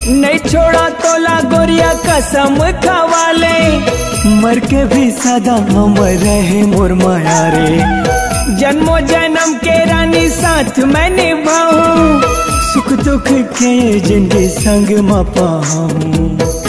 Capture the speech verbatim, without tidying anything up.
नहीं छोड़ा तोला गोरिया कसम खवा ले, मर के भी सदा हमर रहे मोर माया रे। जन्मों जन्म के रानी साथ मैं निभाऊं, सुख दुख के जिंदगी संग में पाऊं।